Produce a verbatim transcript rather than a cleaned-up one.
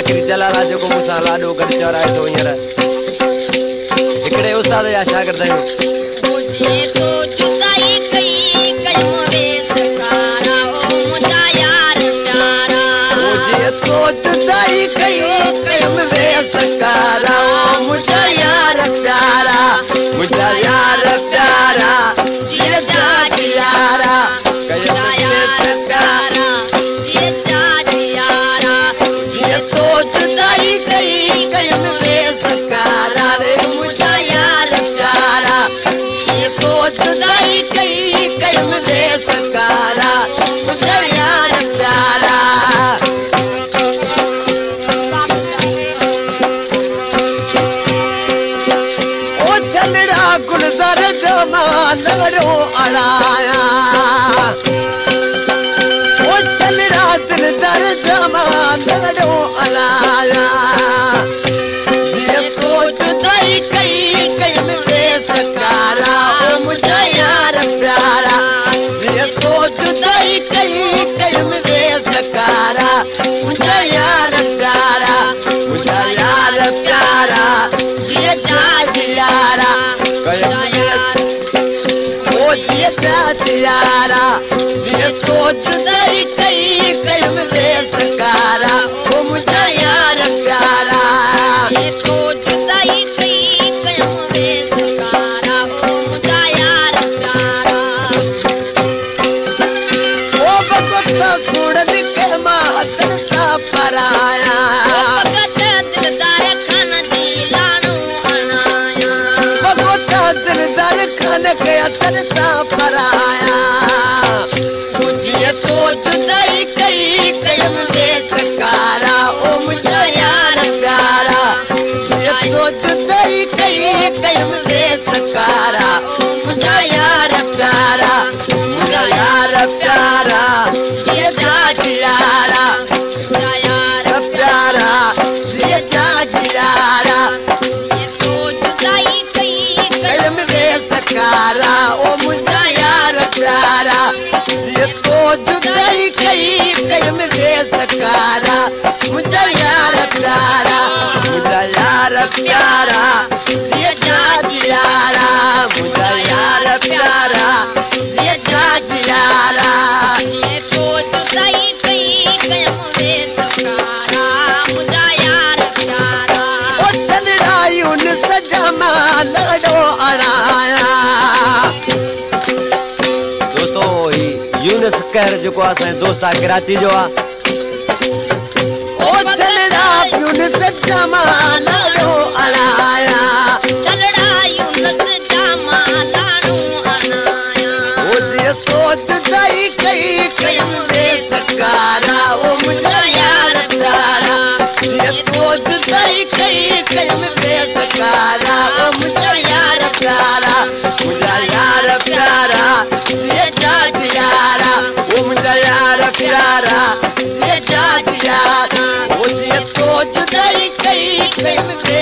आखिरी जलाला जो को मुसा लाडो कर चराए तो यार इकड़े उस्ताद या शागिर्द आहियूं मुझे तो जुदाई कई कई मोरे सकारा ओ मुझा यार प्यारा मुझे तो जुदाई कई कई मोरे सकारा ओ मुझा यार प्यारा मुझा यार प्यारा दिल जा यारा मुझा यार प्यारा दिल जा यारा ये तो जुदाई कई कई मोरे सकारा रे मुझा यार प्यारा ये तो जुदाई कई कई मोरे सकारा मुझा यार प्यारा ओ चंद्रा गुलजार जमाल रो अड़ाया ओ चंद्रा दिलदार जमाल रो अड़ाया ये तो जुदाई कई कई मोरे सकारा ओ मुझा यार प्यारा ये तो जुदाई कई कई मोरे सकारा मुझा यार प्यारा मुझा यार प्यारा ये जा यारा मुझा यार ओ ये जा यारा ये तो जुदाई कई कई मोरे सकारा ओ मुझा यार प्यारा ये तो जुदाई कई कई मोरे सकारा ओ मुझा यार प्यारा ओ बगता सुड़न के मातन सा पराया भगत दिलदार खान दिलानो अनाया बगता दिलदार खान के अतन सा पराया मुझे तो जुदाई कई कई मोरे सकारा ओ मुझा यार प्यारा ये तो जुदाई कई कई मोरे सकारा ओ मुझा यार प्यारा मुझा यार प्यारा ये जा यारा मुझा यार प्यारा ये जा यारा ये तो जुदाई कई कई कई मोरे सकारा ओ मुझा यार प्यारा ये तो जुदाई कई कई मोरे सकारा मुझा यार प्यारा मुझा यार प्यारा ये जा यारा मुझा यार प्यारा ये जा यारा ये तो जुदाई कई कई मोरे सकारा मुझा यार प्यारा ओ चंद्रा यूनुस जमाल रो अड़ाया दोस्तों यूनुस कहर जो असां दोस्त आहे कराची जो आहे ओ चंद्रा यूनुस जमाल रो अड़ाया चलड़ा यूनुस जमालानो अनाया ओ ये तो जुदाई कई कई मोरे सकारा ओ मुझा यार प्यारा ये तो जुदाई कई कई मोरे सकारा ओ मुझा यार प्यारा मुझा यार प्यारा ये जा यारा ओ मुझा यार प्यारा ये जा यारा ओ ये तो जुदाई कई कई मोरे